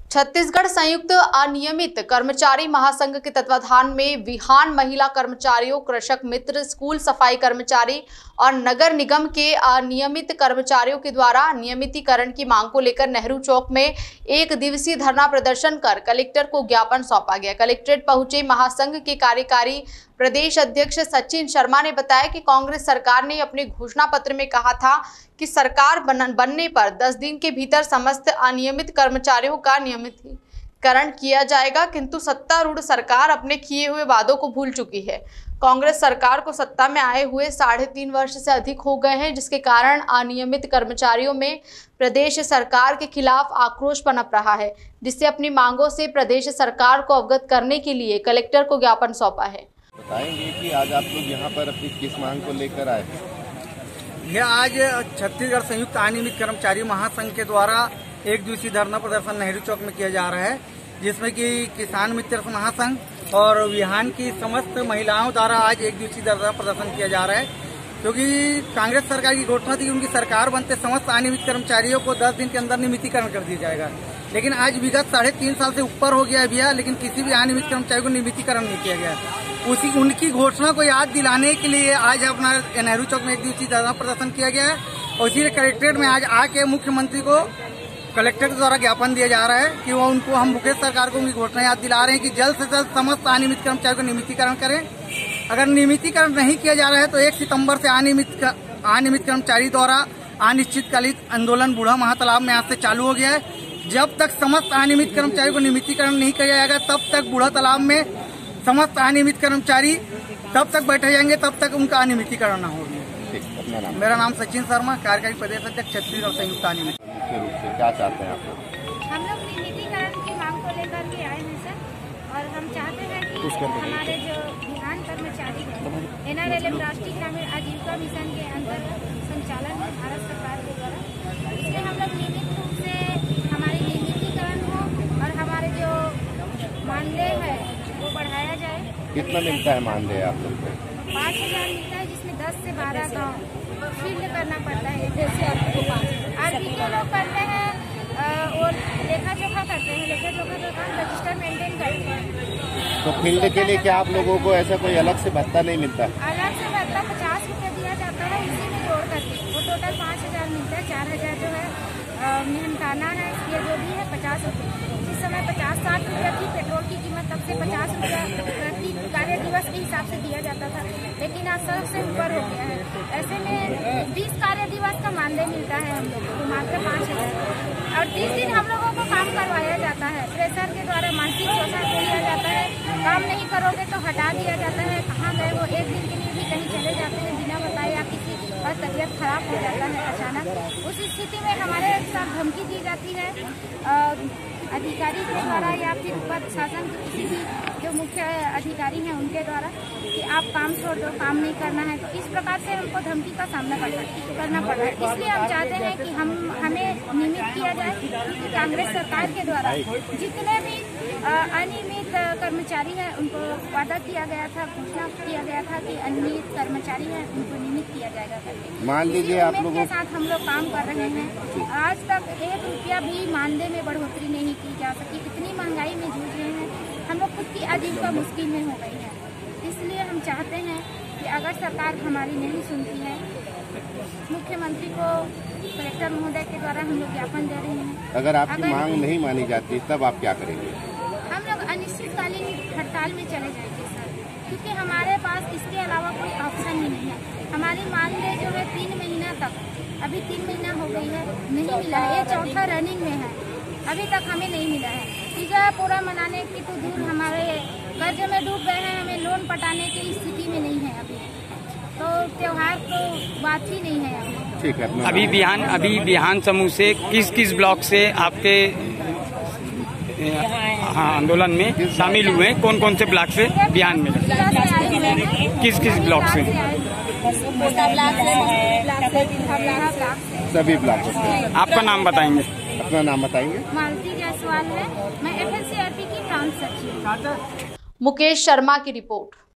छत्तीसगढ़ संयुक्त अनियमित कर्मचारी महासंघ के तत्वाधान में विहान महिला कर्मचारियों, कृषक मित्र, स्कूल सफाई कर्मचारी और नगर निगम के अनियमित कर्मचारियों के द्वारा नियमितीकरण की मांग को लेकर नेहरू चौक में एक दिवसीय धरना प्रदर्शन कर कलेक्टर को ज्ञापन सौंपा गया। कलेक्ट्रेट पहुंचे महासंघ के कार्यकारी प्रदेश अध्यक्ष सचिन शर्मा ने बताया कि कांग्रेस सरकार ने अपने घोषणा पत्र में कहा था कि सरकार बनने पर 10 दिन के भीतर समस्त अनियमित कर्मचारियों का नियमितीकरण किया जाएगा, किंतु सत्तारूढ़ सरकार अपने किए हुए वादों को भूल चुकी है। कांग्रेस सरकार को सत्ता में आए हुए 3.5 वर्ष से अधिक हो गए हैं, जिसके कारण अनियमित कर्मचारियों में प्रदेश सरकार के खिलाफ आक्रोश पनप रहा है, जिससे अपनी मांगों से प्रदेश सरकार को अवगत करने के लिए कलेक्टर को ज्ञापन सौंपा है। बताएंगे कि आज आप लोग यहाँ पर अपनी किस मांग को लेकर आए? यह आज छत्तीसगढ़ संयुक्त अनियमित कर्मचारी महासंघ के द्वारा एक दिवसीय धरना प्रदर्शन नेहरू चौक में किया जा रहा है, जिसमें कि किसान मित्र महासंघ और विहान की समस्त महिलाओं द्वारा आज एक दिवसीय धरना प्रदर्शन किया जा रहा है, क्योंकि कांग्रेस सरकार की घोषणा थी कि उनकी सरकार बनते समस्त अनियमित कर्मचारियों को 10 दिन के अंदर नियमितीकरण कर दिया जाएगा। लेकिन आज विगत 3.5 साल से ऊपर हो गया है भैया, लेकिन किसी भी अनियमित कर्मचारी को नियमितीकरण नहीं किया गया। उनकी घोषणा को याद दिलाने के लिए आज अपना नेहरू चौक में एक दिवसीय धरना प्रदर्शन किया गया है और इसी कलेक्ट्रेट में आज आके मुख्यमंत्री को कलेक्टर के द्वारा ज्ञापन दिया जा रहा है कि वो उनको हम मुकेश सरकार को उनकी घोषणा याद दिला रहे हैं कि जल्द से जल्द समस्त अनियमित कर्मचारियों को नियमितीकरण करें। अगर नियमितीकरण नहीं किया जा रहा है तो 1 सितंबर से अनियमित कर्मचारी द्वारा अनिश्चितकालीन आंदोलन बूढ़ा महातालाब में आज से चालू हो गया है। जब तक समस्त अनियमित कर्मचारियों को नियमितीकरण नहीं किया जाएगा तब तक बूढ़ा तालाब में समस्त अनियमित कर्मचारी तब तक बैठे जाएंगे, तब तक उनका अनियमितीकरण न होगी। मेरा नाम सचिन शर्मा, कार्यकारी प्रदेश अध्यक्ष छत्तीसगढ़ संयुक्त अनियमित। मुख्य रूप से क्या चाहते हैं आप लोग? हम लोग नियमितीकरण की मांग को लेकर के आए हैं सर, और हम चाहते हैं कि हमारे जो विहान कर्मचारी हैं NRLM राष्ट्रीय ग्रामीण आजीविका मिशन के अंतर्गत संचालन है भारत सरकार के द्वारा, इसमें हम लोग नियमित रूप से हमारी नियमितीकरण हो और हमारे जो मानदेय है वो बढ़ाया जाए। कितना मिलता है मानदेय आप लोग को? 5,000 मिलता है, जिसमें 10 से 12 गाँव फील्ड करना पड़ता है। जैसे आरपी के लोग करते हैं और लेखा जोखा करते हैं, लेखा जोखा का काम रजिस्टर मेंटेन करते हैं। तो फील्ड के लिए क्या आप लोगों को ऐसा कोई अलग से भत्ता नहीं मिलता? अलग से भत्ता 50 रुपये दिया जाता है, इसी में जोड़ करके वो टोटल 5,000 मिलता है। 4,000 जो है मेहनताना है, ये जो भी है 50 रुपये। जिस समय 50-60 रुपये थी पेट्रोल की कीमत, तब से 50 रुपया प्रति कार्य दिवस के हिसाब से दिया जाता था, लेकिन आज 100 से ऊपर हो गया है। ऐसे में 20 कार्य दिवस का मानदेय मिलता है हम लोगों को, मात्र 5,000, और 30 दिन हम लोगों को काम करवाया जाता है। प्रेशर के द्वारा मानसिक शोषण किया जाता है, काम नहीं करोगे तो हटा दिया जाता है। कहाँ गए वो, 1 दिन के लिए भी कहीं चले जाते हैं बिना बताए, या किसी का तबीयत खराब हो जाता है अचानक। उस स्थिति में हमारे साथ धमकी दी जाती है अधिकारी के द्वारा या फिर ऊपर शासन के किसी भी जो मुख्य अधिकारी हैं उनके द्वारा कि आप काम छोड़ दो, काम नहीं करना है। तो इस प्रकार से हमको धमकी का सामना करना पड़ रहा है। इसलिए हम चाहते हैं कि हमें नियमित किया जाए, क्योंकि कांग्रेस सरकार के द्वारा जितने भी अनियमित कर्मचारी हैं उनको वादा किया गया था, घोषणा किया गया था कि अनियमित कर्मचारी हैं उनको नियमित किया जाएगा करके। मान लीजिए आप लोगों के साथ हम लोग काम कर रहे हैं। आज तक 1 रुपया भी मानदेय में बढ़ोतरी नहीं की जा सकी। इतनी महंगाई में जूझ रहे हैं, हम लोग खुद की आजीविका मुश्किल में हो गई है। इसलिए हम चाहते हैं कि अगर सरकार हमारी नहीं सुनती है, मुख्यमंत्री को कलेक्टर महोदय के द्वारा हम लोग ज्ञापन दे रहे हैं। अगर आपकी मांग नहीं मानी जाती तब आप क्या करेंगे? हम लोग अनिश्चितकालीन हड़ताल में चले जाएंगे सर, क्योंकि हमारे पास इसके अलावा कोई ऑप्शन ही नहीं है। हमारी मानदेय जो है 3 महीना तक, अभी 3 महीना हो गई है, नहीं मिला है। ये चौथा रनिंग में है, अभी तक हमें नहीं मिला है। तीजा पूरा मनाने की तो दूर, हमारे कर्ज में डूब गए हैं, हमें लोन पटाने की स्थिति में नहीं है अभी, तो त्योहार तो बात ही नहीं है अभी। ठीक है। अभी बिहान समूह से किस किस ब्लॉक से आपके आंदोलन में शामिल हुए? कौन कौन से ब्लॉक से बिहान में? किस किस ब्लॉक से? सभी ब्लॉक से। आपका नाम बताएंगे? अपना नाम बताएंगे? मालती जायसवाल है, मैं FLCRP की प्रांत सचिव। मुकेश शर्मा की रिपोर्ट।